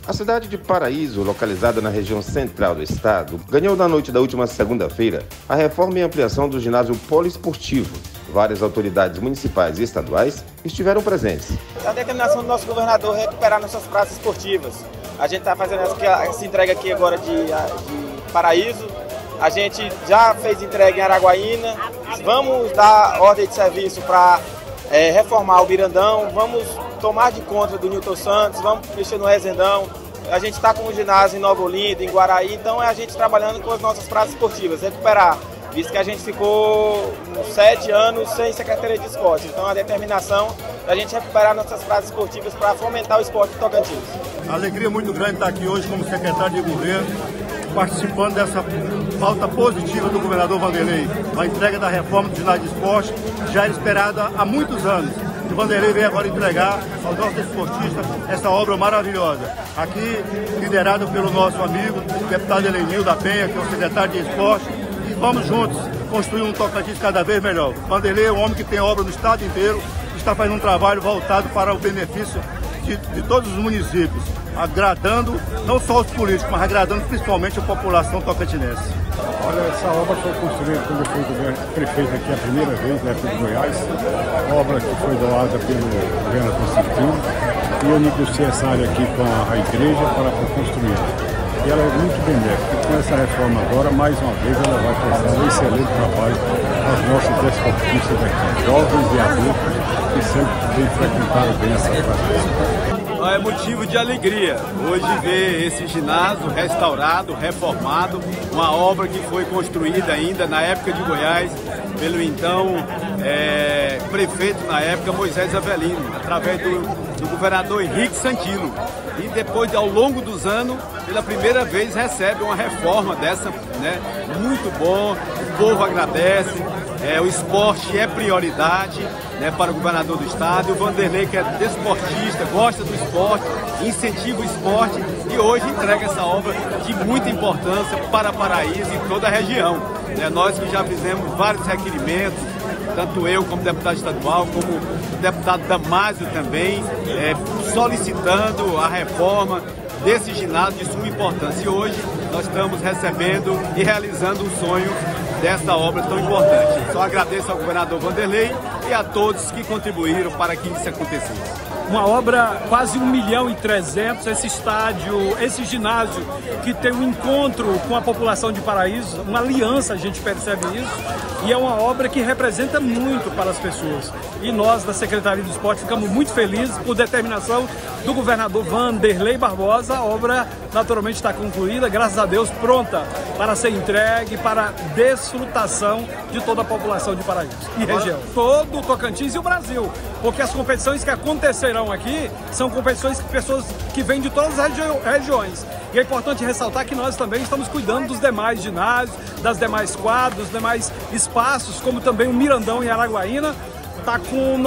A cidade de Paraíso, localizada na região central do estado, ganhou na noite da última segunda-feira a reforma e ampliação do ginásio poliesportivo. Várias autoridades municipais e estaduais estiveram presentes. A determinação do nosso governador é recuperar nossas praças esportivas. A gente está fazendo essa entrega aqui agora de Paraíso. A gente já fez entrega em Araguaína. Vamos dar ordem de serviço para reformar o Mirandão. Vamos tomar de conta do Newton Santos. Vamos mexer no Resendão. A gente está com um ginásio em Nova Olinda, em Guaraí. Então é a gente trabalhando com as nossas praças esportivas. Recuperar. Visto que a gente ficou 7 anos sem Secretaria de Esporte. Então a determinação é a gente recuperar nossas praças esportivas para fomentar o esporte em Tocantins. Alegria muito grande estar aqui hoje como secretário de governo, participando dessa pauta positiva do governador Vanderlei. A entrega da reforma do ginásio de esporte já era esperada há muitos anos. E o Vanderlei veio agora entregar aos nossos esportistas essa obra maravilhosa. Aqui, liderado pelo nosso amigo, o deputado Elenil da Penha, que é o secretário de esporte. E vamos juntos construir um Tocantins cada vez melhor. O Vanderlei é um homem que tem obra no estado inteiro, está fazendo um trabalho voltado para o benefício de todos os municípios, agradando não só os políticos, mas agradando principalmente a população tocantinense. Olha, essa obra foi construída quando eu fui prefeito aqui a primeira vez, na época de Goiás, obra que foi doada pelo governo Constantino, e eu negociei essa área aqui com a igreja para construir. E ela é muito benéfica. Com essa reforma agora, mais uma vez, ela vai prestar um excelente trabalho aos nossos desportistas daqui, jovens e adultos, que sempre têm frequentado bem essa praça. É motivo de alegria hoje ver esse ginásio restaurado, reformado, uma obra que foi construída ainda na época de Goiás pelo então prefeito na época, Moisés Avelino, através do governador Henrique Santino. E depois, ao longo dos anos, pela primeira vez recebe uma reforma dessa, né? Muito bom, o povo agradece, o esporte é prioridade, né, para o governador do estado. O Vanderlei, que é desportista, gosta do esporte, incentiva o esporte e hoje entrega essa obra de muita importância para Paraíso e toda a região. Nós que já fizemos vários requerimentos, tanto eu como deputado estadual, como o deputado Damásio também, solicitando a reforma desse ginásio de suma importância. E hoje nós estamos recebendo e realizando o sonho dessa obra tão importante. Só agradeço ao governador Vanderlei e a todos que contribuíram para que isso acontecesse. Uma obra quase 1.300.000, esse estádio, esse ginásio que tem um encontro com a população de Paraíso, uma aliança, a gente percebe isso, e é uma obra que representa muito para as pessoas. E nós, da Secretaria do Esporte, ficamos muito felizes por determinação do governador Vanderlei Barbosa. A obra naturalmente está concluída, graças a Deus, pronta para ser entregue, para desfrutação de toda a população de Paraíso e região. Todo o Tocantins e o Brasil, porque as competições que acontecerão aqui são competições de pessoas que vêm de todas as regiões. E é importante ressaltar que nós também estamos cuidando dos demais ginásios, das demais quadras, dos demais espaços, como também o Mirandão em Araguaína, está com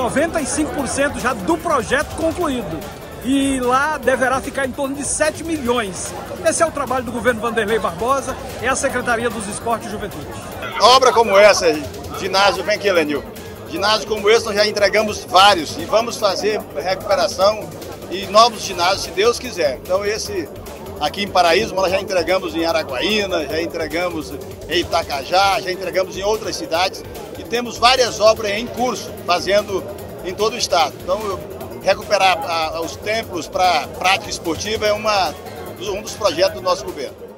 95% já do projeto concluído. E lá deverá ficar em torno de 7 milhões. Esse é o trabalho do governo Vanderlei Barbosa, é a Secretaria dos Esportes e Juventude. Obra como essa, ginásio, vem aqui, Lenil. Ginásio como esse nós já entregamos vários e vamos fazer recuperação e novos ginásios, se Deus quiser. Então esse aqui em Paraíso nós já entregamos em Araguaína, já entregamos em Itacajá, já entregamos em outras cidades e temos várias obras em curso, fazendo em todo o estado. Então recuperar os templos para prática esportiva é um dos projetos do nosso governo.